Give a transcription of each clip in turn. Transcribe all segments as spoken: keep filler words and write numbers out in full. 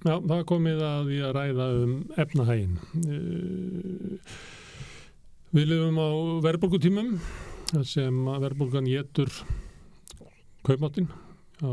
Já, það komið að því að ræða um efnahaginn. Við lifum á verðbólgutímum sem verðbólgan étur kaupmáttinn á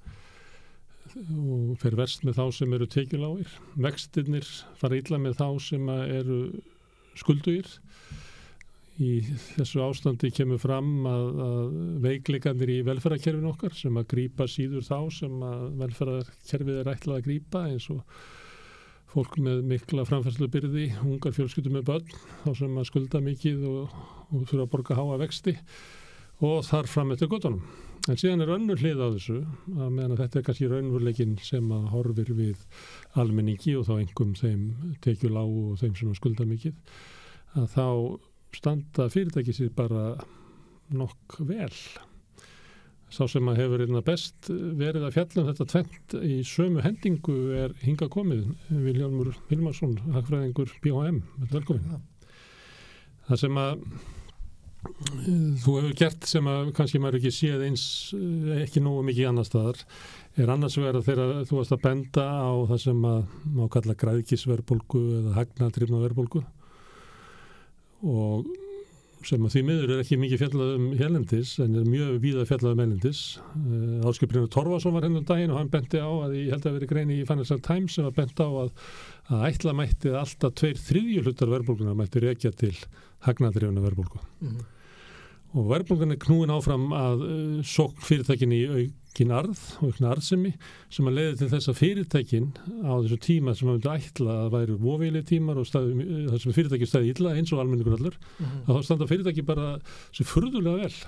og fer verst með þá sem eru tekjulágir. Vextirnir fara illa með þá sem eru skuldugir. Í þessu ástandi kemur fram að, að veikleikarnir í velferðarkerfinu okkar sem að grípa síður þá sem að velferðarkerfið er ætlað að grípa eins og fólk með mikla framfærslubyrði, ungar fjölskyldur með börn, þá sem að skulda mikið og, og þurfa að borga háa vexti og þar fram eftir göttunum. En síðan er önnur hlið á þessu að meðan að þetta er kannski raunveruleikinn sem að horfir við almenningi og þá einkum þeim tekjulágu og þeim sem að skulda mikið, að þá standa fyrirtæki sér bara nokk vel. Sá sem að hefur einna best verið að fjalla um þetta tvennt í sömu hendingu er hingað komið, Vilhjálmur Hilmarsson, hagfræðingur B H M. Velkomin. Ja. Það sem að þú hefur gert sem að kannski maður ekki séð eins, ekki nógu mikið annar staðar, er annars vegar að þegar þú varst að benda á það sem að má kalla græðgisverðbólgu eða hagnaðardrifna verðbólgu og sem að því miður er ekki mikið fjallað um hérlendis en er mjög víða fjallað um hérlendis. Uh, Ásgeir Brynjar Torfason var hennar daginn og hann benti á að ég held að veri grein í Financial Times sem að benti á að, að ætla mætti alltaf tveir þriðju hlutar verðbólguna mætti rekja til hagnaðardrifna verðbólgu. Mm-hmm. Og verðbólgan er knúin áfram að uh, sókn fyrirtækin í aukin arð og aukna arðsemi sem að leiði til þess að fyrirtækin á þessu tíma sem að myndi ætla að væri voveili tímar og staði, uh, þar sem fyrirtæki staði illa eins og almenningur allur, mm-hmm. að þá standa fyrirtæki bara sem furðulega vel.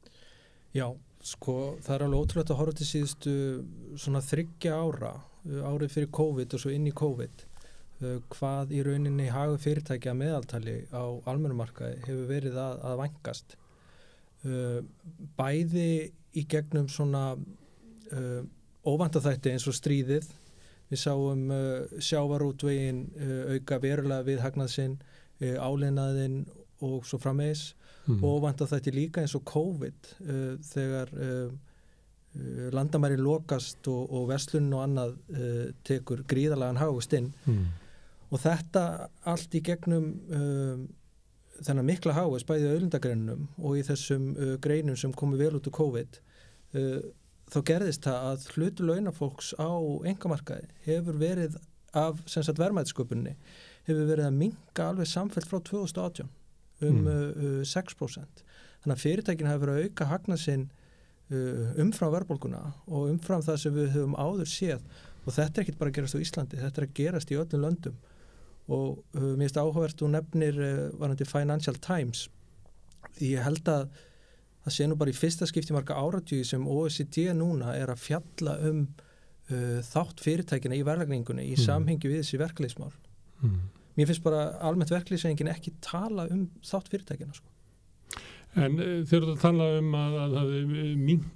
Já, sko, það er alveg ótrúlega að horfa til síðustu svona þriggja ára, árið fyrir COVID og svo inn í COVID, uh, hvað í rauninni hagur fyrirtæki að meðaltali á almennumarkaði hefur verið að, að vænkast. Uh, bæði í gegnum svona uh, óvandaþætti eins og stríðið. Við sáum uh, sjávarútveginn uh, auka verulega við hagnað sinn, uh, áliðnaðinn og svo framvegis mm. og óvandaþætti líka eins og COVID uh, þegar uh, uh, landamærin lokast og, og verslun og annað uh, tekur gríðarlegan hagvöxt inn mm. og þetta allt í gegnum uh, þennan mikla hagvöxt bæði í auðlindagreinunum og í þessum uh, greinum sem komu vel út úr COVID uh, þá gerðist það að hlutur launafólks á einkamarkaði hefur verið af sem sagt verðmætasköpuninni hefur verið að minnka alveg samfellt frá tvö þúsund og átján um mm. uh, sex prósent. Þannig að fyrirtækin hafa verið að auka hagnað sinn uh, umfram verðbólguna og umfram það sem við höfum áður séð og þetta er ekki bara að gerast á Íslandi, þetta er að gerast í öllum löndum. Og uh, mér finnst áhugavert og nefnir uh, varandi Financial Times því ég held að það sé nú bara í fyrsta skipti marga áratugi sem O E C D núna er að fjalla um uh, þátt fyrirtækina í verðlagningunni í mm. samhengi við þessi verkleysmál. Mm. Mér finnst bara almennt verkleysengin ekki tala um þátt fyrirtækina. Sko. En uh, þegar þú tala um að það hafi minnkað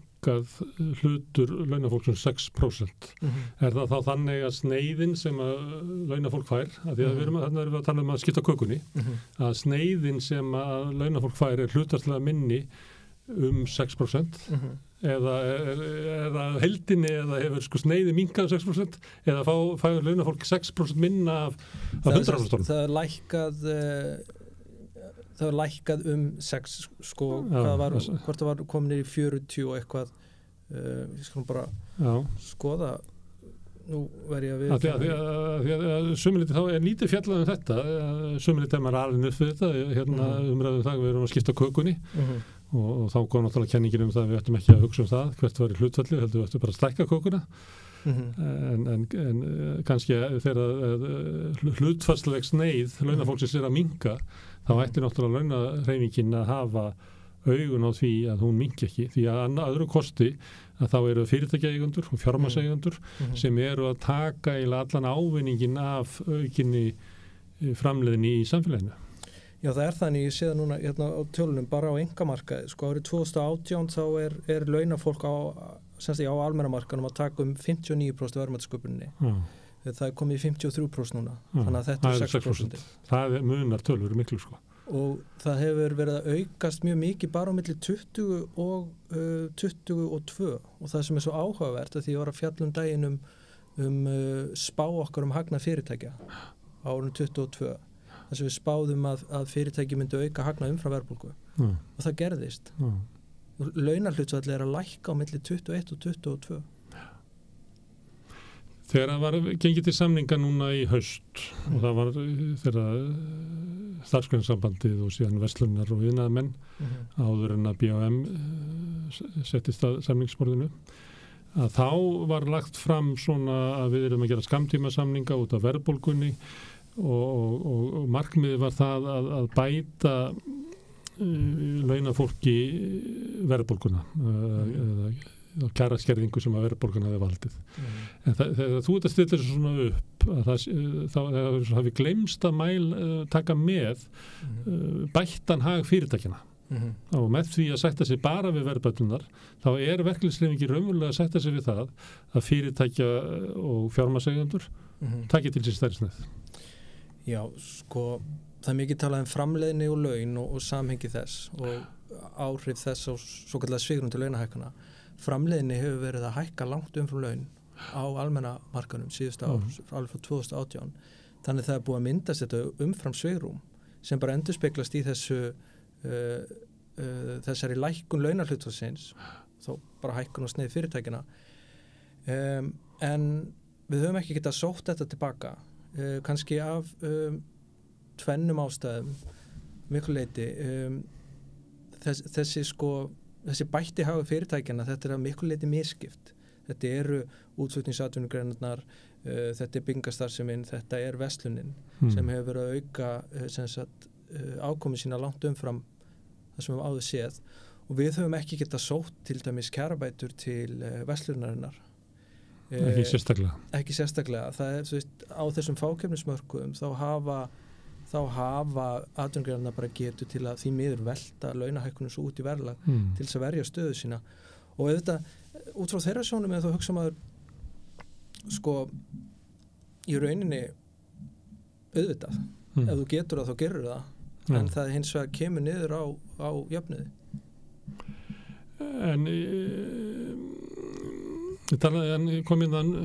hlutur launafólksum sex prósent. Mm-hmm. Er það þá þannig að sneiðin sem að launafólk fær, að því að mm-hmm. við erum að, erum að tala um að skipta kökunni, mm-hmm. að sneiðin sem að launafólk fær er hlutastlega minni um sex prósent mm-hmm. eða er það heildinni eða hefur sko sneiði minnkað sex prósent eða fá, fær launafólk sex prósent minna af, af hundra prósent. Það er lækkað uh, það var lækkað um sex sko, já, var, hvort það var komin í fjörutíu og eitthvað uh, við skulum bara já. skoða nú verð ég að við að því að, að, að, að sumiliti þá er lítið fjallað um þetta sumiliti er maður alveg upp við þetta hérna mm. umræðum það við erum að skipta kökunni mm-hmm. og, og þá kom náttúrulega kenningin um það við ættum ekki að hugsa um það hvert var í hlutfalli heldur við ættum bara að stækka kökuna mm-hmm. en, en, en kannski þegar hlutfallsleg sneið launafólksins er að minnka þá ætti náttúrulega launahreyfingin að hafa augun á því að hún minnki ekki því að öðru kosti að þá eru fyrirtækjaeigendur og fjármagnseigendur mm-hmm. sem eru að taka í allan ávinningin af aukinni framleiðinni í samfélaginu. Já, það er þannig, ég sé það núna hérna á tölunum bara á einkamarkaði, sko árið tvö þúsund og átján þá er, er launafólk á, semst á almennamarkaðnum að taka um fimmtíu og níu prósent verðmætasköpuninni. Mm. Það er komið í fimmtíu og þrjú prósent núna, mm. þannig að þetta er sex prósent. Það er munar tölur miklu, sko. Og það hefur verið að aukast mjög mikið bara á milli tuttugu og, uh, tuttugu og tvö og það sem er svo áhugavert að því ég var að fjalla um daginn um um uh, spá okkar um hagnað fyrirtækja á árinu tuttugu og tvö þar sem við spáðum að, að fyrirtæki myndi auka hagnað umfram verðbólgu mm. og það gerðist mm. launarhlutfall er að lækka á milli tuttugu og eitt og tuttugu og tvö. Þegar það var gengið til samninga núna í haust mm. og það var þegar starfsgreinasambandið og síðan verslunar og iðnaðarmenn mm. áður en að B H M settist að samningsborðinu að þá var lagt fram svona að við erum að gera skammtíma samninga út af verðbólgunni og, og, og, og markmiðið var það að, að bæta uh, launafólki verðbólguna uh, eða kjaraskerðingu sem að verðbólguna hefði valdið. Mm. En það, þegar þú ert að stilla þessu svona upp að það, þá hafi gleymst að mæl uh, taka með uh, bættan hag fyrirtækjana. Mm-hmm. og með því að sætta sig bara við verðbætunar þá er verkalýðshreyfingin raunverulega að sætta sig við það að fyrirtækja og fjármagnseigendur mm-hmm. taki til sér stærri sneið. Já, sko það er mikið talað um framleiðni og laun og, og samhengi þess og áhrif þess á svo kallega svigrúm til launahækkana. Framleiðni hefur verið að hækka langt umfram laun á almenna markanum síðustu ár, mm. alveg frá tvö þúsund og átján. Þannig það er búið að myndast þetta umfram svigrúm sem bara endurspeglast í þessu Uh, uh, þessari lækkun launarhlutfallsins þó bara hækkun og sneið fyrirtækina um, en við höfum ekki getað sótt þetta tilbaka uh, kannski af um, tvennum ástæðum miklu leyti um, þess, þessi sko þessi bætti hafa fyrirtækina þetta er að miklu leyti misskipt þetta eru útflutningsatvinnugreinarnar uh, þetta er byggingarstarfsemin þetta er verslunin hmm. sem hefur verið að auka uh, sem sagt uh, ákomi sína langt umfram það sem við áður séð og við höfum ekki getað sótt til dæmis kjarabætur til uh, verslunarinnar. Ekki uh, sérstaklega. Ekki sérstaklega. Það er, þú veist, á þessum fákeppnismörkuðum þá hafa, þá hafa atvinnugreinarnar bara getu til að því miður velta launahækkunum svo út í verðlag mm. til þess að verja stöðu sína. Og auðvitað, út frá þeirra sjónum eða þá hugsa maður, sko, í rauninni auðvitað. Mm. Ef þú getur það, þá gerur það. Ja. En það hins vegar kemur niður á, á jöfnuði. En ég kom inn þann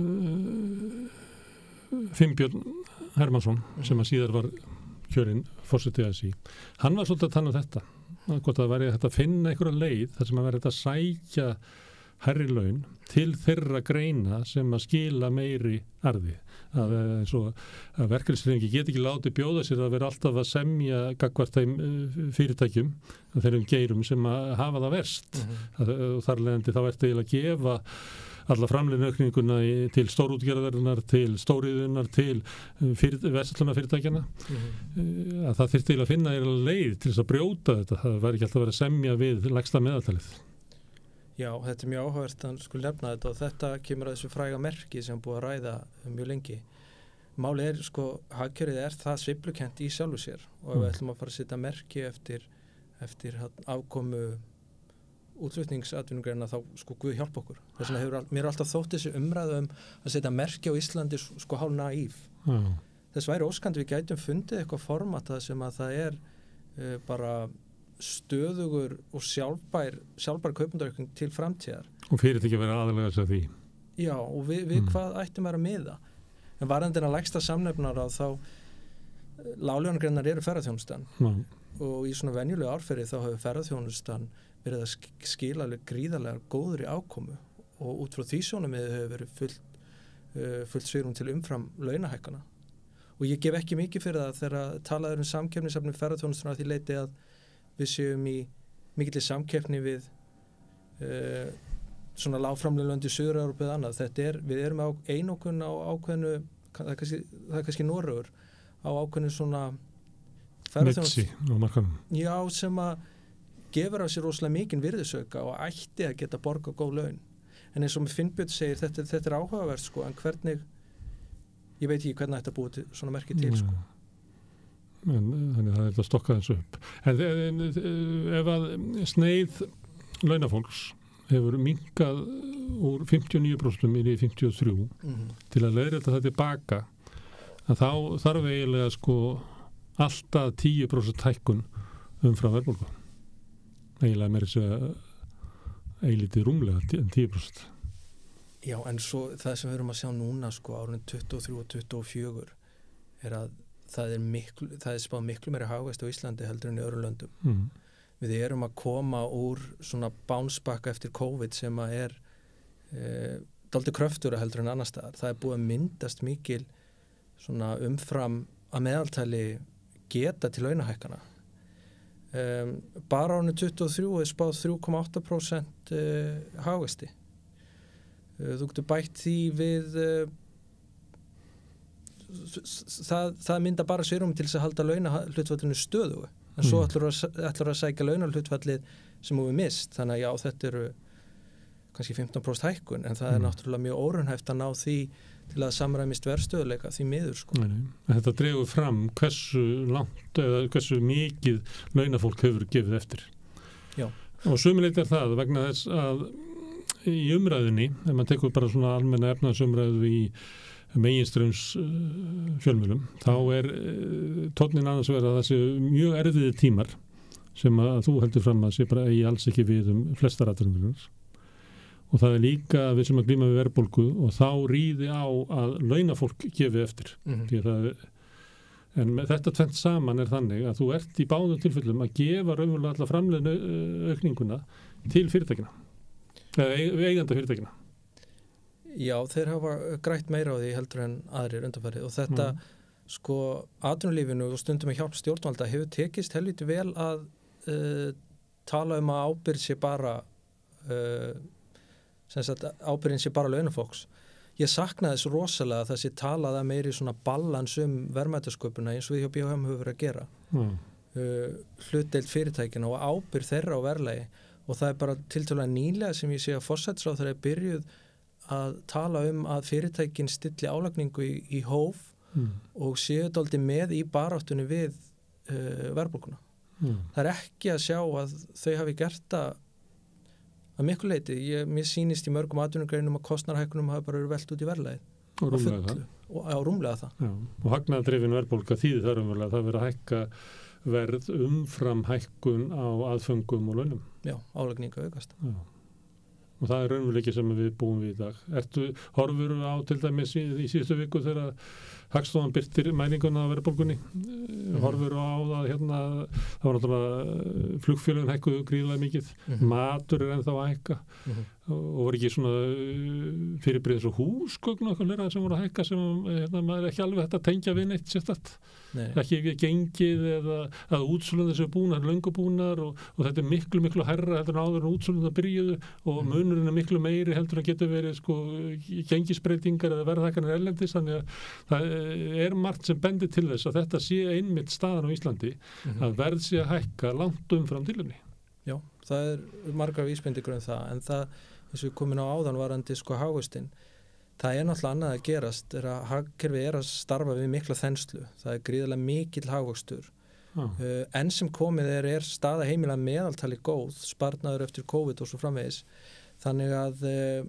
uh, Finnbjörn Hermansson mm. sem að síðar var kjörinn forseti A S í. Hann var svolítið að tala um þetta. Hvort það væri hægt að finna einhverja leið þar sem að væri hægt að sækja hærri laun til þeirra greina sem að skila meiri arði. Að, eins og að verkalýðshreyfingin get ekki látið bjóða sér að vera alltaf að semja gagnvart þeim fyrirtækjum þeirrum geirum sem að hafa það verst mm-hmm. að, þar leðandi þá ertu eiginlega að gefa alla framleiðniaukninguna til stórútgerðarinnar, til stóriðunar, til fyrir, verslunarfyrirtækjana mm-hmm. að það þyrfti að finna eiginlega leið til þess að brjóta þetta, það væri ekki alltaf að vera að semja við lægsta meðaltalið. Já, þetta er mjög áhugavert að skul nefna þetta og þetta kemur að þessu fræga merki sem búið að ræða mjög lengi. Málið er, sko, hagkerfið er það sveiflukent í sjálfu sér og ef mm. við ætlum að fara að setja merki eftir, eftir afkomu útflutningsatvinnugreina þá, sko, Guð hjálpa okkur. Þess vegna hefur mér alltaf þótt þessi umræðu um að setja merki á Íslandi, sko, hálf naív. Mm. Þess væri óskandi við gætum fundið eitthvað format sem að það er uh, bara stöðugur og sjálfbær sjálfbær kaupendaukning til framtíðar. Og fyrirtæki vera aðalega þess að því. Já, og við, við mm. hvað ættum að miða. En varðandi að lægsta samnefnara þá láglaunagreinar eru ferðaþjónustan mm. og í svona venjulegu árferði þá hefur ferðaþjónustan verið að skila gríðarlega góðri ákomu og út frá því sjónarmiði hefur verið fullt, uh, fullt svigrúm til umfram launahækkana. Og ég gef ekki mikið fyrir það þegar talað um samkeppnisefni ferðaþjónustuna því leiti að við séum í mikilli samkeppni við uh, svona lágframleiðandi Suður-Evrópu eða annað. Þetta er, við erum á einokun á ákveðnu, það er kannski, það er kannski Noregur, á ákveðnu svona Mitsi á markanum. Já, sem að gefur á sér rosalega mikinn virðisauka og ætti að geta borga góð laun. En eins og með Finnbjörn segir, þetta, þetta er áhugavert, sko, en hvernig, ég veit ekki hvernig þetta búið til, svona merki til, sko. En, þannig að það er að stokka þessu upp. En, en ef að sneið launafólks hefur minnkað úr fimmtíu og níu prósent inn í fimmtíu og þrjú mm-hmm. til að leiðrétta það tilbaka að þá þarf eiginlega sko alltaf tíu prósent hækkun umfram verðbólgu. Eiginlega meira þess að eilítið rúmlega en tíu prósent. Já, en svo það sem við erum að sjá núna sko árið tuttugu og þrjú og tuttugu og fjögur er að það er miklu, það er spáð miklu meiri hagvexti á Íslandi heldur en í öðrum löndum. Mm. Við erum að koma úr svona bánsbakka eftir COVID sem að er e, dálítið kröftugri heldur en annar staðar. Það er búið að myndast mikil svona umfram að meðaltali geta til launahækkana. Um, bara árið tuttugu og þrjú er spáð þrjú komma átta prósent uh, hagvexti. Uh, þú getur bætt því við uh, það, það mynda bara svigrúm til þess að halda launahlutfallinu stöðugu. En svo ætlur að, ætlur að sækja launahlutfallið sem við mist. Þannig að já, þetta eru kannski fimmtán prósent hækkun, en það mm. er náttúrulega mjög óraunhæft að ná því til að samræmist verðstöðuleika því miður sko. Nei, nei. Þetta dregur fram hversu langt eða hversu mikið launafólk hefur gefið eftir. Já. Og sömuleitt er það vegna þess að í umræðunni, ef maður tekur bara svona almenna efnaðsumræðu í meginströms uh, fjölmiðlum, þá er uh, tónnin annars verið að það sé mjög erfiðir tímar sem að þú heldur fram að sé bara eigi alls ekki við um flestar atvinnugreinar. Og það er líka að við sem að glíma við verðbólgu og þá ríði á að launafólk gefi eftir. Mm-hmm. Því að það, en með þetta tvennt saman er þannig að þú ert í báðum tilfellum að gefa raunverulega alla framleiðnu aukninguna til fyrirtækina, eða eiganda fyrirtækina. Já, þeir hafa grætt meira á því heldur en aðrir undanfarið og þetta mm. sko atvinnulífinu og stundum með hjálp stjórnvalda hefur tekist helviti vel að uh, tala um að ábyrgð sé bara uh, sem sagt ábyrgðin sé bara launafólks. Ég saknaði þessu rosalega að það sé talað að meiri svona balans um verðmætasköpuna eins og við hjá B H M höfum verið að gera. Mm. Uh, hlutdeild fyrirtækina og ábyrgð þeirra á verðlagi og það er bara tiltölulega nýlega sem ég sé að forsætisráðherra er byrjuð að tala um að fyrirtækin stilli álagningu í, í hóf mm. og séu dálítið með í baráttunni við uh, verðbólguna. Mm. Það er ekki að sjá að þau hafi gert það að miklu leyti. Ég, mér sýnist í mörgum atvinnugreinum að kostnaðarhækkunum hafa bara verið velt út í verðlagið. Og rúmlega það. Og, já, rúmlega það. Já. Og hagnaðardrifin verðbólga þýðir það raunverulega að það verið að hækka verð umfram hækkun á aðföngum og launum. Já, álagningu aukast. Já. Og það er raunveruleiki sem við búum við í dag. Ertu horfur á til dæmis í, í síðustu viku þegar Hagstofan birtir mælinguna á verðbólgunni? Mm-hmm. Horfur á það hérna, það var náttúrulega flugfélögin hækkuðu gríðlega mikið, mm-hmm. matur er ennþá að hækka mm-hmm. og, og var ekki svona fyrirbrigðis og húsgögn og eitthvað sem voru að hækka sem hérna, maður er ekki alveg hægt að tengja við neitt sérstætt. Nei. Ekki við gengið eða að útsölun þessu búnar, löngubúnar og, og þetta er miklu, miklu hærra heldur en áður en útsölun það byrjuðu og mm. munurinn er miklu meiri heldur en getur verið sko gengisbreytingar eða verðhækkanir erlendis, þannig að það er margt sem bendir til þess að þetta sé einmitt staðan á Íslandi mm-hmm. að verð sé að hækka langt umfram tilefni. Já, það er margar vísbendingur um það, en það, eins og við komin á áðan varandi sko hagvöxtinn, það er náttúrulega annað að gerast, er að hagkerfið er að starfa við mikla þenslu, það er gríðarlega mikill hagvöxtur. Ah. Uh, enn sem komið er, er staða heimila meðaltali góð, sparnaður eftir COVID og svo framvegis, þannig að uh,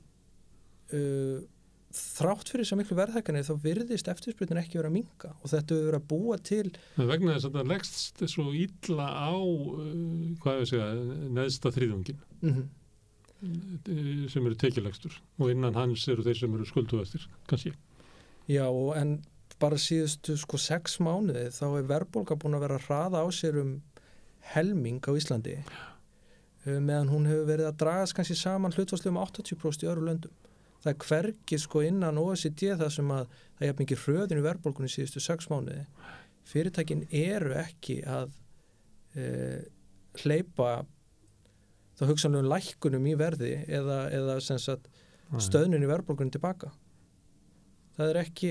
uh, þrátt fyrir þess að miklu verðhækkanir þá virðist eftirspurnin ekki vera að minnka og þetta hefur verið að búa til. Men vegna þess að það leggst svo illa á uh, hvað ég segja, neðsta þriðjungin mm-hmm. sem eru tekjulegstur og innan hans eru þeir sem eru skulduðastir, kannski. Já, en bara síðustu sko sex mánuði þá er verðbólga búin að vera að hraða á sér um helming á Íslandi meðan hún hefur verið að dragast kannski saman hlutfallslega um áttatíu prósent í öðrum löndum. Það er hvergi sko innan O E C D það sem að það er mikið hröðin í verðbólgunni síðustu sex mánuði. Fyrirtækin eru ekki að e, hleypa þá hugsanlegum lækkunum í verði eða, eða sem sagt stöðnun í verðbólgunni tilbaka. Það er ekki,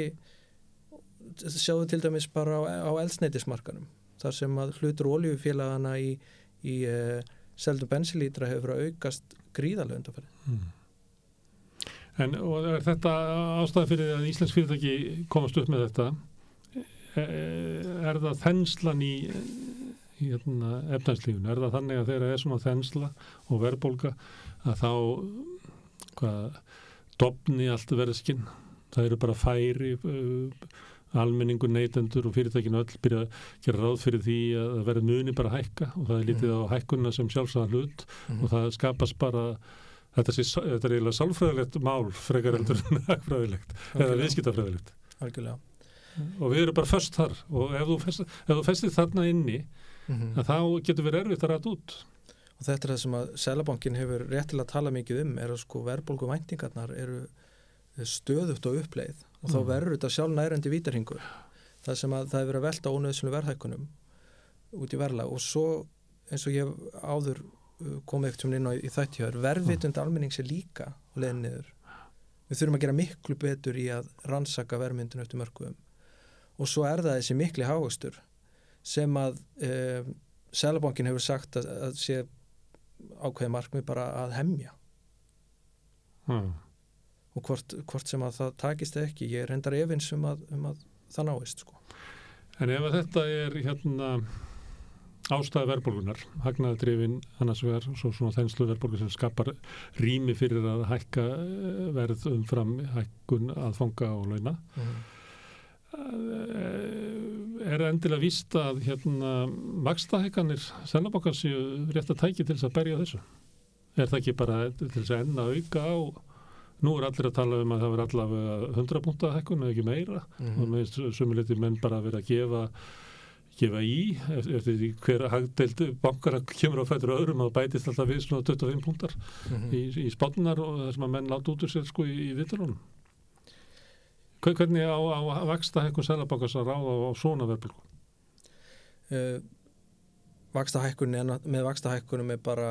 sjáðu til dæmis bara á, á eldsneytismarkanum, þar sem að hlutur olíufélagana í, í e, seldum bensinlítra hefur að aukast gríðarlega undanfarið. Mm. En og er þetta ástæða fyrir að íslensk fyrirtæki komast upp með þetta? Er það þenslan í, í hérna, efnahagslífinu? Er það þannig að þegar er svona þensla og verðbólga að þá hvað, dofni allt verðskinn? Það eru bara færi, uh, almenningur, neytendur og fyrirtækinu öll byrja að gera ráð fyrir því að verð muni bara hækka og það er lítið mm. á hækkunna sem sjálfsagðan hlut mm. og það skapast bara þetta, sé, þetta er eiginlega sálfræðilegt mál frekar heldur en hagfræðilegt eða viðskiptafræðilegt. Algjörlega. Og við erum bara först þar og ef þú, fest, ef þú festir þarna inni mm-hmm. þá getur við erfitt að ræta út. Og þetta er það sem að Seðlabankinn hefur rétt til að tala mikið um er að sko verðbólgu væntingarnar eru stöðugt og uppleið og þá mm. verður þetta sjálfnærandi vítarhingur. Það sem að það hefur verið að velta ónauðsynlegum verðhækkunum út í verðlag og svo eins og ég áður komið ekkert inn á í þættihör, verðvitund almennings er líka á leiðin niður. Við þurfum að gera miklu betur í að rannsaka verðmyndun eftir mörkuðum. Og svo er það þessi mikli hagvöxtur sem að eh, Seðlabankinn hefur sagt að, að sé ákveðið markmið bara að hemja. Hmm. Og hvort, hvort sem að það takist ekki, ég er reyndar efins um að, um að það náist. Sko. En ef að þetta er hérna ástæða verðbólgunar, hagnaðardrifin annars vegar, svo svona þenslu verðbólgu sem skapar rými fyrir að hækka verð umfram hækkun aðfanga og launa. Mm. Er endilega víst að hérna vaxtahækkanir Seðlabankans séu rétt að tæki til þess að berja þessu? Er það ekki bara til þess að enna auka á? Nú er allir að tala um að það verður allavega hundrað punkta hækkun eða ekki meira mm-hmm. og með sumuleyti menn bara að vera að gefa gefa í eftir því hver hagdeild bankar kemur á fætur öðrum og bætist alltaf við svona tuttugu og fimm punktar mm-hmm. í, í spánnar og það sem að menn láta út úr sér sko í, í viðtalunum. Hvernig á, á vaxtahækkun Seðlabankans að ráða á svona verðbólgu? Uh, vaxtahækkun með vaxtahækkunum er bara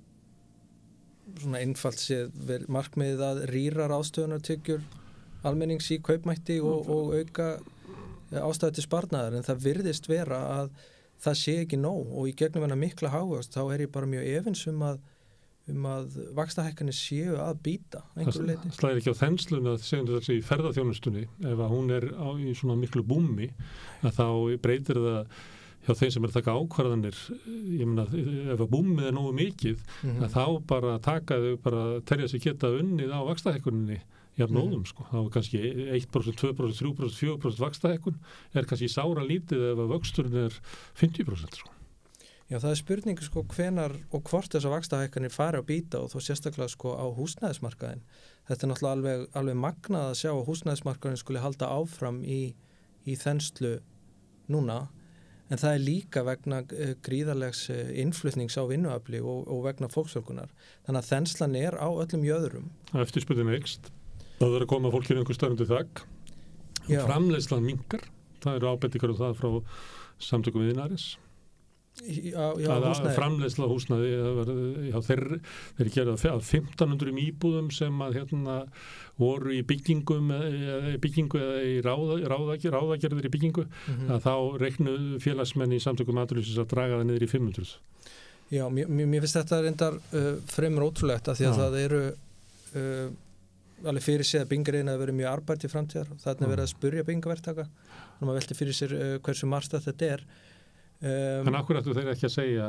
svona einfalt séð markmiðið að rýra ráðstöfunartekjur almennings í kaupmætti og, og auka ástæðu til sparnaðar en það virðist vera að það sé ekki nóg og í gegnum hennar mikla hagvöxt þá er ég bara mjög efins um að um að vaxtahækkanir séu að býta einhverju leyti. Það slæðir ekki á þensluna að segjum þessi í ferðaþjónustunni ef að hún er á, í svona miklu búmi að þá breytir það hjá þeim sem er að taka ákvarðanir ég meina ef að búmið er nógu mikið mm-hmm. að þá bara taka þau bara terja sig geta unnið á vaxtahækkuninni jafn óðum mm-hmm. sko. Þá er kannski eitt prósent, tvö prósent, þrjú prósent, fjögur prósent vaxtahækkun er kannski sára lítið ef að vöxturinn er fimmtíu prósent sko. Já, það er spurningu sko hvenar og hvort þessar vaxtahækkanir fari að býta og þó sérstaklega sko á húsnæðismarkaðin. Þetta er náttúrulega alveg, alveg magnað að sjá að húsnæðismarkaðin skuli halda áfram í, í þenslu núna en það er líka vegna uh, gríðarlegs uh, innflutnings á vinnuafli og, og vegna fólksfjölgunar. Þannig að þenslan er á öllum jöðrum. Eftirspurnin eykst. Það er að koma fólkinu einhver stærndu þakk. Framleiðslan minnkar. Það eru ábendingar um það frá samtökum iðnaðarins. Já, já, að framleiðsla húsnæði já, þeir, þeir gera að fimmtán hundruð íbúðum sem að hérna voru í byggingum eða byggingu eða í ráða, ráðager, ráðagerðir í byggingu mm-hmm. að þá reiknu félagsmenn í samtökum atvinnulífsins að draga það niður í fimm hundruð. Já, mér, mér finnst þetta reyndar uh, fremur ótrúlegt að því að já. Það eru uh, alveg fyrir séð að byggingariðin að vera mjög arbært í framtíðar og þarna verið að spurja byggingaverktaka og maður velti fyrir sér uh, hversu margstætt þetta er. Um, en akkur ættu þeir ekki að segja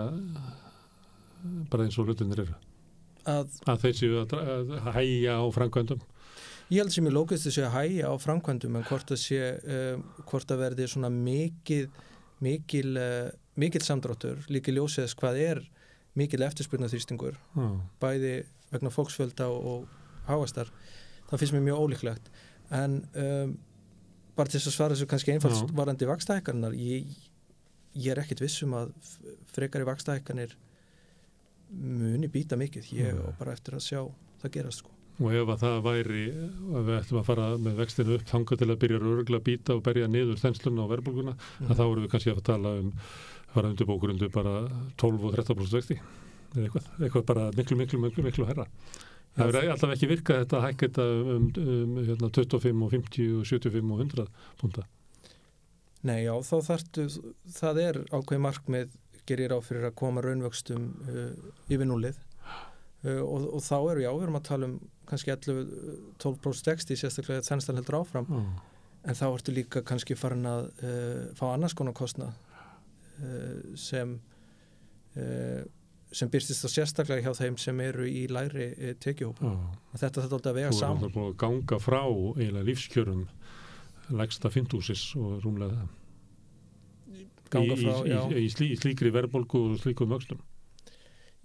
bara eins og hlutinir eru að, að þeir séu að, að hægja á framkvæmdum? Ég held sem ég lókist að séu að hægja á framkvæmdum en hvort að sé um, hvort að verði svona mikil mikil, uh, mikil samdráttur líka ljósið hvað er mikil eftirspurnaþrýstingur ah. bæði vegna fólksfjölda og, og háastar það finnst mér mjög ólíklegt en um, bara til þess að svara þessu kannski einfalds ah. varandi vaxtahækkanirnar ég Ég er ekkert vissum að frekari vaxtahækkanir muni býta mikið. Ég er bara eftir að sjá það gerast sko. Og ef að það væri að við ættum að fara með vextinu upp þangað til að byrja örgulega að býta og berja niður þensluna og verðbólguna, mm. að þá erum við kannski að tala um fara undir bókurundu bara tólf og þrettán prósent vexti. Eða eitthvað, eitthvað bara miklu, miklu, miklu, miklu herra. Það verður alltaf ekki virkað þetta að hækka þetta um, um hérna, tuttugu og fimm og fimmtíu og sjötíu og fimm og hundrað púnta. Nei, já, þá þarftu, það er ákveð markmið gerir á fyrir að koma raunvöxtum uh, yfir núlið uh, og, og þá eru, já, við erum að tala um kannski ellefu til tólf prósent vexti sérstaklega að þenslan heldur áfram mm. en þá ertu líka kannski farin að uh, fá annars konar kostnað uh, sem uh, sem byrstist á sérstaklega hjá þeim sem eru í lægri uh, tekjuhópa. Mm. Þetta þetta að vega saman. Þú er að ganga frá eiginlega lífskjörum lægsta fimmtúsis og rúmlega það ganga frá, í, í, í, slí, í slíkri verðbólgu og slíkum vöxtum.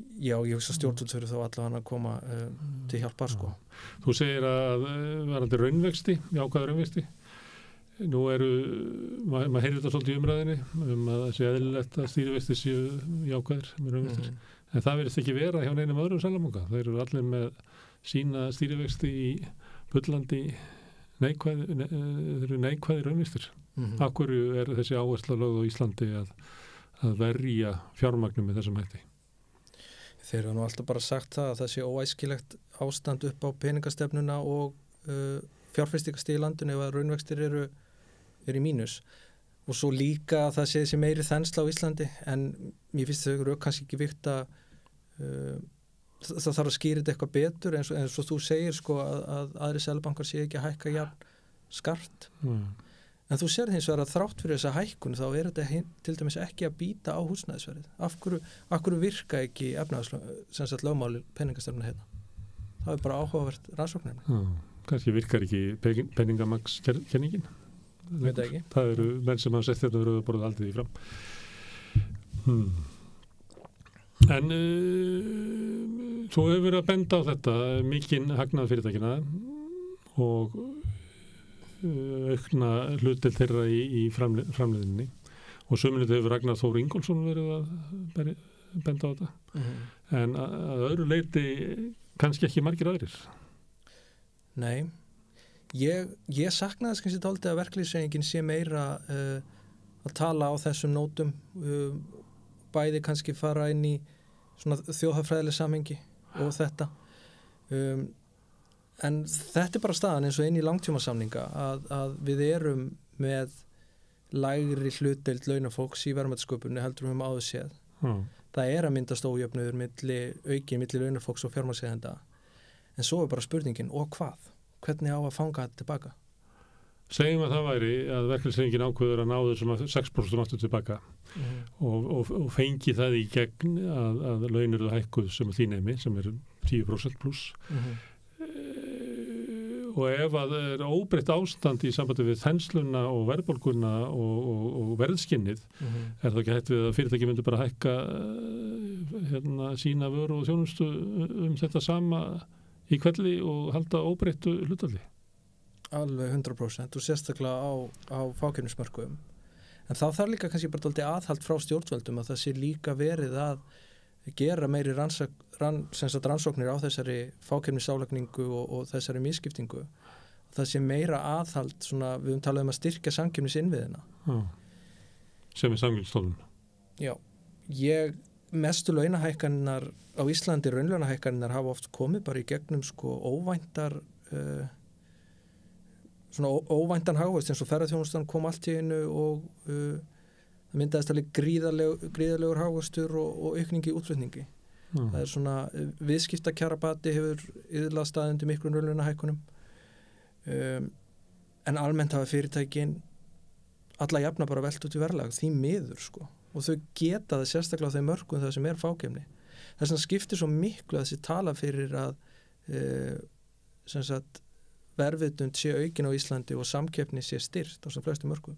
Já, ég hugsa stjórnvöld fyrir þá allavega að koma uh, til hjálpar sko. Þú segir að varandi raunvexti, jákvæða raunvexti, nú eru, ma maður heyrir þetta svolítið í umræðinni um að það sé eðlilegt að stýrivexti séu jákvæðir með raunvextir, mm -hmm. en það verðist ekki vera hjá neinum öðrum seðlabanka. Þeir eru allir með sína stýrivexti í bullandi neikvæði, ne, þeir eru neikvæði raunvextir. Mm -hmm. Af hverju er þessi áhersla lögð á Íslandi að, að verja fjármagnum með þessum hætti? Þeir hafa nú alltaf bara sagt það að það sé óæskilegt ástand upp á peningastefnuna og uh, fjárfestingastig í landinu ef að raunvextir eru, eru í mínus. Og svo líka að það sé þessi meiri þensla á Íslandi, en mér finnst þau eru kannski ekki vikt að uh, það, það þarf að skýra þetta eitthvað betur eins og, eins og þú segir sko að, að aðri seðlabankar sé ekki að hækka jafn skart. Mm. En þú sér hins vegar að þrátt fyrir þessa hækkun þá er þetta hin, til dæmis ekki að býta á húsnæðisverðið. Af hverju, af hverju virka ekki efnahagslög lögmáli peningastefnuna hérna? Það er bara áhugavert rannsóknir. Já, kannski virkar ekki peningamagskenningin. Veit það ekki. Það eru menn sem hafa sett þetta og eru borðið aldrei í fram. Hmm. En uh, svo hefur verið að benda á þetta mikinn hagnað fyrirtækina og aukna hlutil þeirra í, í framle framleiðinni og sömuleitt hefur Ragnar Þór Ingólfsson verið að benda á þetta. Mm-hmm. En að, að öðru leyti kannski ekki margir aðrir. Nei, ég, ég saknaði kannski dálítið að verkalýðshreyfingin sé meira uh, að tala á þessum nótum, uh, bæði kannski fara inn í svona þjóðhagfræðileg samhengi og þetta. Um, En þetta er bara staðan eins og inn í langtímasamninga að, að við erum með lægri hlutdeild launafólks í verðmætasköpuninni heldur við höfum áður séð. Mm. Það er að myndast ójöfnuður milli auki milli launafólks og fjármagnseigenda. En svo er bara spurningin, og hvað? Hvernig á að fanga þetta tilbaka? Segjum að það væri að verkalýðshreyfingin ákveður að ná þessum sex prósent aftur tilbaka mm. og, og, og fengi það í gegn að, að laun eru hækkuð sem því nemi, sem er tíu prósent pluss. Mm. Og ef að það er óbreytt ástand í sambandi við þensluna og verðbólguna og, og, og verðskinnið, mm-hmm. er það ekki hægt við að fyrirtæki myndu bara hækka hérna, sína vöru og þjónustu um þetta sama í kvelli og halda óbreyttu hlutalli? Alveg hundrað prósent og sérstaklega á, á fákeppnismörkuðum. En þá þarf líka kannski bara dálítið aðhald frá stjórnvöldum að það sé líka verið að gera meiri rannsók, rann, rannsóknir á þessari fákeppnisálagningu og, og þessari misskiptingu. Það sé meira aðhald, svona, við höfum talað um að styrkja samkeppnisinnviðina. Ah, sem er samkeppnisstofnun. Já, ég, mestu launahækkanirnar á Íslandi, raunlaunahækkanirnar hafa oft komið bara í gegnum sko óvæntar, uh, svona ó, óvæntan hagvöxt eins og ferðaþjónustan kom allt í einu og uh, það myndaðist alveg gríðarleg, gríðarlegur hagvöxtur og, og aukningi í útflutningi. Mm. Það er svona, viðskiptakjarabati hefur yðurlega staðið undir miklum raunlaunahækkunum. Um, en almennt hafa fyrirtækin alla jafna bara velt út í verðlag, því miður sko. Og þau geta það sérstaklega á þeim mörkum það sem er fákeppni. Þess vegna skiptir svo miklu að þessi tala fyrir að uh, sem sagt, verðvitund sé aukin á Íslandi og samkeppni sé styrt á sem flestum mörkum.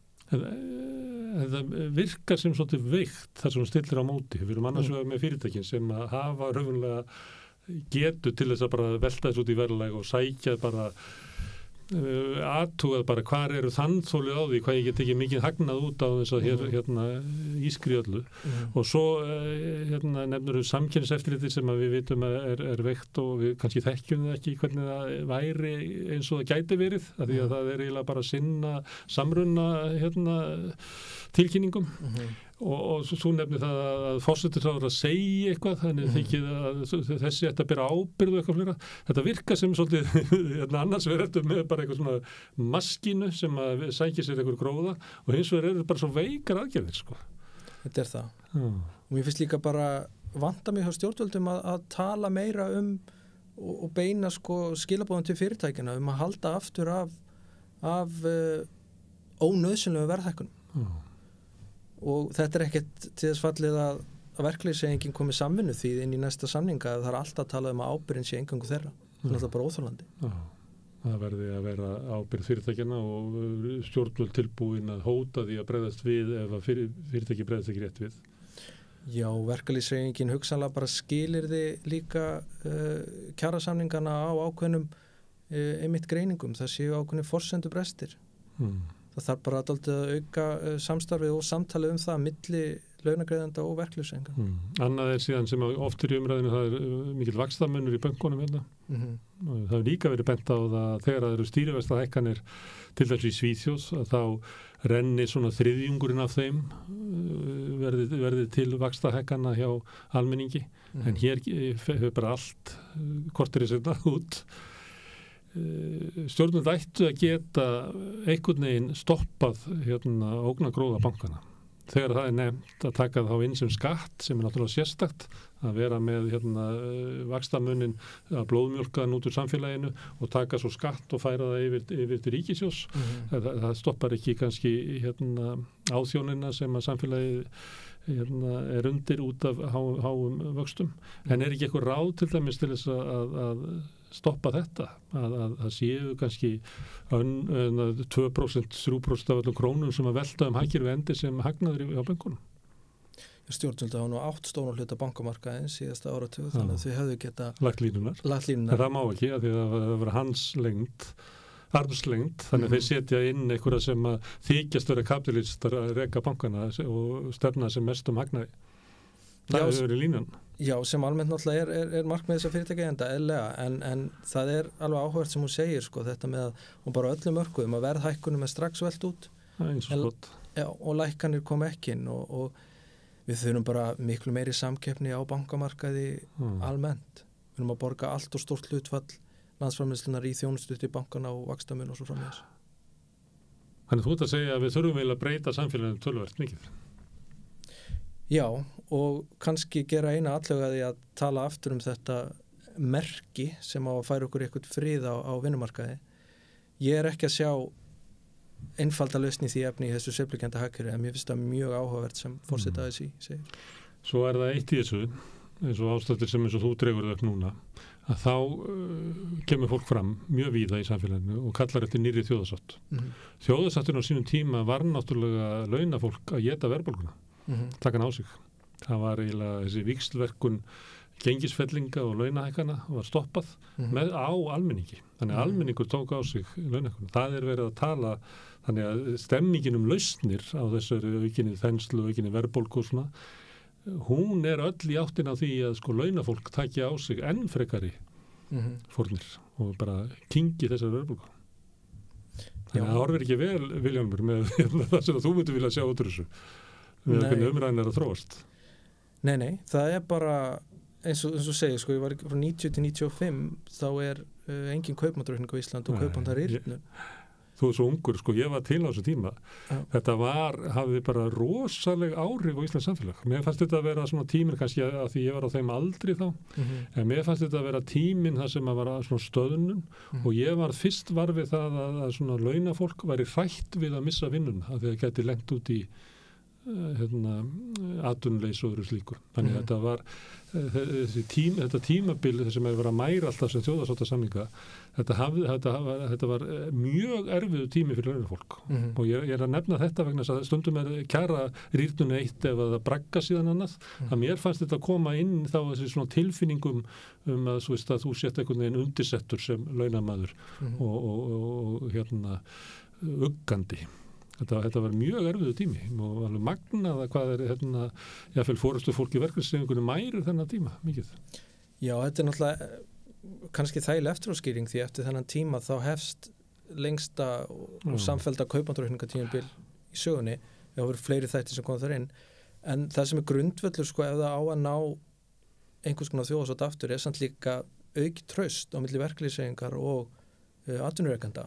Það virkar sem svolítið veikt þar sem stillir á móti. Við erum annars vegar mm. með fyrirtækin sem að hafa raunverulega getu til þess að bara velta þess út í verðlag og sækja bara uh, aðtúað bara hvar eru þannþólið á því, hvað ég get ekki mikið hagnað út á þess að hér, hérna ískri öllu mm. og svo uh, hérna nefnur við samkeppniseftirlitið sem að við vitum að er, er veikt og við kannski þekkjum það ekki hvernig það væri eins og það gæti verið, af því að mm. það er eiginlega bara sinna samrunna hérna tilkynningum mm-hmm. og, og svo nefnir það að forsætisráðherra að segja eitthvað, þannig mm-hmm. þykir að þessi ætti að bera ábyrgð og eitthvað flera. Þetta virkar sem svolítið annars verður með bara eitthvað svona maskínu sem að sækja sér eitthvað gróða og hins vegar eru bara svo veikar aðgerðir sko. Þetta er það. Mm. Og mér finnst líka bara vanta mig hjá stjórnvöldum að, að tala meira um og, og beina sko skilabóðum til fyrirtækina um að halda aftur af, af uh, ónauðsynlegu verðhækkunum. Mm. Og þetta er ekkert til þess fallið að, að verkalýðshreyfingin komi samvinnu því inn í næsta samninga að það er alltaf að tala um að ábyrgðin sé eingöngu þeirra. Það er alltaf bara óþolandi. Já, það verði að vera ábyrgð fyrirtækjana og stjórnvöld tilbúin að hóta því að bregðast við ef að fyrir, fyrirtæki bregðast ekki rétt við. Já, verkalýðshreyfingin hugsanlega bara skilyrði líka uh, kjarasamningana á ákveðnum uh, einmitt greiningum, það séu ákveðnum forsendu brestir. Mm. Það þarf bara að auka uh, samstarfið og samtalið um það milli launagreiðenda og verkalýðshreyfinga. Mm. Annað er síðan sem oft er í umræðinu, það er uh, mikill vaxtamunur í bönkunum hérna. Mm-hmm. Það hefur líka verið bent á það þegar það eru stýrivaxtahækkanir til þess í Svíþjóð að þá renni svona þriðjungurinn af þeim uh, verði, verði til vaxtahækkana hjá almenningi. Mm-hmm. En hér hefur bara allt uh, kortir í sérna út. Stjórnvöld ættu að geta einhvern veginn stoppað hérna ógnagróða bankana. Þegar það er nefnt að taka þá inn sem skatt sem er náttúrulega sérstakt að vera með hérna vaxtamunin að blóðmjólkaðan út úr samfélaginu og taka svo skatt og færa það yfir, yfir til ríkissjóðs. Mm-hmm. það, það stoppar ekki kannski hérna áþjónina sem að samfélagið hérna, er undir út af há, háum vöxtum. En er ekki eitthvað ráð til dæmis til þess að, að stoppa þetta, að, að, að séu kannski ön, ön, tvö prósent, þrjú prósent af öllum krónum sem að velta um hagkerfi endi sem hagnaður á bankunum. Stjórnvöld hafa nú átt stóran hluta bankamarkaðin síðasta áratug, þannig að þau hefðu geta lagt línunar. Lagt línunar. Það má ekki, að því að það var hans lengd, armslengd, þannig að mm-hmm. þeir setja inn einhverja sem að þykjast vera kapitalistar að reka bankana og stefna sem mest um hagnaði. Það Já, hefur verið línan. Já, sem almennt náttúrulega er, er, er markmið þess að fyrirtækja enda, eðlega, en, en það er alveg áhugavert sem hún segir, sko, þetta með að, og bara öllum mörkuðum, að verðhækkunum er strax velt út. Það er eins og skott. Já, og lækkanir kom ekki inn og, og við þurfum bara miklu meiri samkeppni á bankamarkaði mm. almennt. Við þurfum að borga allt og stórt hlutfall landsframleiðslunnar í þjónustu til bankana og vaxtamun og svo framvegis. Þannig þú ert að segja að við þurfum eiginlega að breyta samfélaginu töluvert mikið. Já, og kannski gera eina allega því að tala aftur um þetta merki sem á að færa okkur eitthvað frið á, á vinnumarkaði. Ég er ekki að sjá einfalda lausn í því efni í þessu sveiflukennda hagkerfi, en mér finnst það mjög áhugavert sem forseta A S í segir. Svo er það eitt í þessu, eins og ástættir sem eins og þú dregur þau upp núna, að þá uh, kemur fólk fram mjög víða í samfélaginu og kallar eftir nýrri þjóðasátt. Mm-hmm. Þjóðasátturinn á sínum tíma var náttúrulega launafólk að éta verðbólguna. Mm-hmm. Taka hann á sig. Það var eiginlega þessi víxlverkun gengisfellinga og launahækkana var stoppað mm-hmm. með á almenningi. Þannig að mm-hmm. almenningur tók á sig launahækkuna. Það er verið að tala, þannig að stemmingin um lausnir á þessari aukinni þenslu, aukinni verðbólgu og svona, hún er öll í áttin á því að sko launafólk taki á sig enn frekari mm-hmm. fórnir og bara kingi þessari verðbólgu. Þannig að það horfir ekki vel, Vilhjálmur, með það sem þú myndir vilja sjá út úr þessu. Við hvernig umræðin er að þróast. Nei, nei, það er bara eins og, eins og segja, sko, ég var frá níutíu til níutíu og fimm, þá er uh, engin kaupmáttaraukning á Ísland og kaupmáttar yrnu. Þú er svo ungur, sko, ég var til á þessu tíma. Já. Þetta var, hafði bara rosaleg áhrif á Íslands samfélag. Mér fannst þetta að vera svona tíminn, kannski að því ég var á þeim aldri þá, mm-hmm. en mér fannst þetta að vera tíminn það sem að var svona stöðnun mm-hmm. og ég var fyrst var við það að, að svona launafólk væri hrætt við að missa vinnun, að því að geti lengt út í hérna, atvinnuleysi og öðru slíkur. Þannig að mm. þetta var þessi tím, þetta tímabil sem hefur verið að mæra alltaf sem þjóðarsáttasamninga, þetta, hafði, þetta, var, þetta var mjög erfiðu tími fyrir launafólk mm. og ég, ég er að nefna þetta vegna að stundum er kjara rýrnunni eitt ef að það bragga síðan annað, mm. að mér fannst þetta að koma inn þá þessi svona tilfinningum um að, veist, að þú sett einhvern veginn undirsettur sem launamaður mm. og, og, og, og hérna uggandi. Þetta, þetta var mjög erfiðu tími og alveg magnað að hvað er hérna, jáfnvel fórustu fólk í verkefnishreyfingunni mærir þennan tíma mikið. Já, þetta er náttúrulega kannski þægileg eftiráskýring því eftir þennan tíma þá hefst lengsta og samfellda kaupmáttaraukningatímabil í sögunni. Það voru fleiri þættir sem kom þar inn. En það sem er grundvöllur sko ef það á að ná einhvers konar þjóðasátt aftur er samt líka aukið traust á milli verkalýðshreyfingar og uh, atvinnurekenda.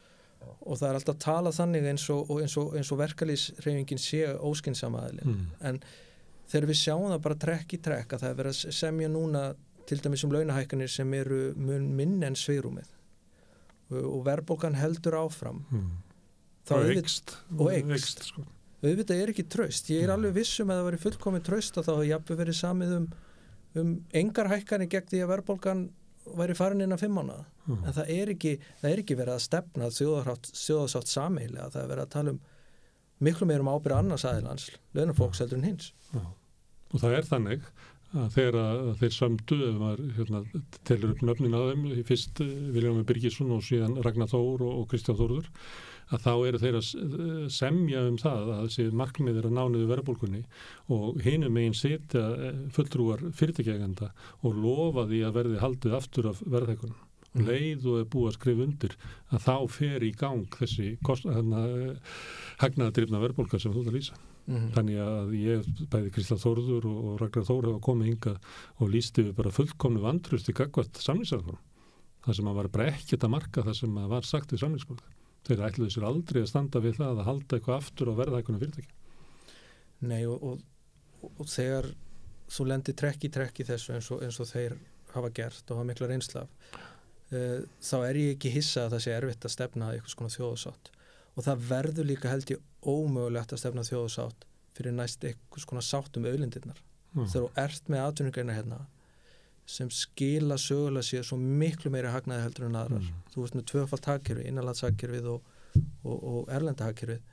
Og það er alltaf að tala þannig eins og, eins og, eins og verkalýðshreyfingin sé óskynsamaðilin. Mm. En þegar við sjáum það bara trekk í trekk að það er verið að semja núna til dæmis um launahækkanir sem eru mun minni en svigrúmið og, og verðbólgan heldur áfram. Mm. Og eykst. Og eykst. Sko. Auðvitað er ekki traust. Ég er alveg vissum að það væri fullkomið traust að þá hefði jafnvel verið samið um, um engar hækkanir gegn því að verðbólgan væri farin inn að fimm mánaða. Mm. En það er, ekki, það er ekki verið að stefna þjóðarsátt sameiginlega. Það er verið að tala um miklu meir um ábyrgð annars aðilans, launafólks heldur en hins. Já. Og það er þannig að þegar að þeir sömdu, ef maður hérna, telur upp nöfnin á þeim, fyrst Vilhjálmur Birgisson og síðan Ragnar Þór og, og Kristján Þórður, að þá eru þeir að semja um það að þessi markmið er að ná niður verðbólgunni og hinum megin sitja fulltrúar fyrirtækjaeigenda og lofa því að verði haldið aftur af verðhækkunum. Og leið og er búið að skrifa undir að þá fer í gang þessi hagnaðardrifna verðbólga sem þú ert að lýsa. Mm-hmm. Þannig að ég, bæði Kristján Þórður og, og Ragnar Þór hafa komið hingað og lýsti við bara fullkomnu vantraust í gagnvart samningsaðferðum. Það sem að var bara ekkert að marka það sem að var sagt við samningsborðið. Þeir ætluðu sér aldrei að standa við það að halda eitthvað aftur á verðhækkunum fyrirtækja. Nei og, og, og þegar þú lendir trekk í trekk í þessu eins og, eins og þeir hafa gert og hafa mikla reynsla af, uh, þá er ég ekki hissa að það sé erfitt að stefna eitthvað svona þjóðsátt. Og það verður líka held ég ómögulegt að stefna þjóðsátt fyrir næst eitthvað svona sátt um auðlindirnar. Mm. Þegar þú ert með atvinnugreinar hérna sem skila sögulega sér svo miklu meiri hagnaði heldur en aðrar. Mm. Þú veist með tvöfalt hagkerfi, innanlandshagkerfið og, og, og erlenda hagkerfið.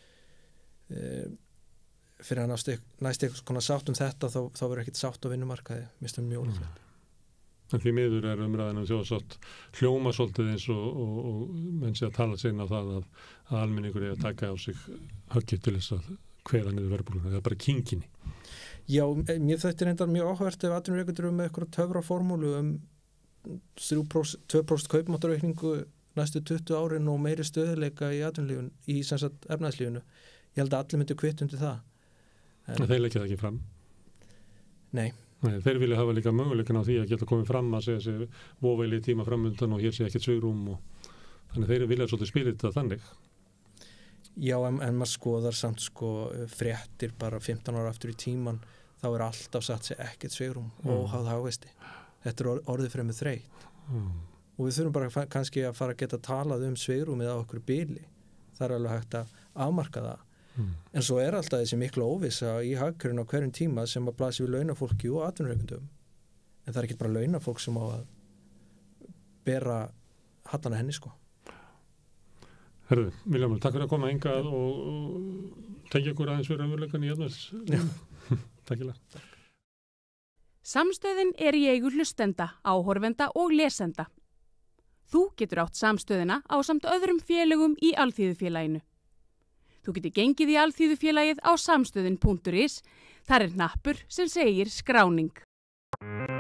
E, fyrir að næst, næst eitthvað svona sátt um þetta þá, þá verður ekkert sátt á vinnumarkaði, mistum mjög ólíklegt. En því miður er umræðan um þjóðsátt hljóma svolítið eins og, og, og menn sé að tala sinna á það að, að almenningur er að taka á sig höggið til þess að kveða niður verðbólguna. Það er bara kinginni. Já, mér þætti reyndar mjög áhugavert ef atvinnurekendur eru með eitthvað töfraformúlu um tvö prósent kaupmáttaraukningu næstu tuttugu árin og meiri stöðuleika í atvinnulífinu, í sem sagt efnahagslífinu. Ég held að allir myndi kvitt undir það. En, en þeir leggja það ekki fram? Nei. Nei, þeir vilja hafa líka möguleikin á því að geta komið fram að segja sér voveili tíma framundan og hér sé ekkert svigrúm og þannig þeir vilja svolítið spila þetta þannig. Já, en, en maður skoðar samt sko fréttir bara fimmtán ára aftur í tíman, þá er alltaf satt sér ekkert svigrúm mm. og háð hagvexti. Þetta er orðið fremur þreytt. Mm. Og við þurfum bara kannski að fara að geta talað um svigrúmið á okkur bíli. Það er alveg hægt að afmarka það. Mm. En svo er alltaf þessi mikla óvissa í hagkerfinu á hverjum tíma sem að blasi við launafólki og atvinnurekendum. En það er ekki bara launafólk sem á að bera hallana henni sko. Herðu, Vilhjálmur, takk fyrir að koma hingað og, og tengja ykkur aðeins fyrir raunveruleikann í efnahagslífinu. Takk fyrir. Samstöðin er í eigu hlustenda, áhorfenda og lesenda. Þú getur átt samstöðina ásamt öðrum félögum í Alþýðufélaginu. Þú getur gengið í Alþýðufélagið á samstöðin punktur is. Þar er hnappur sem segir skráning.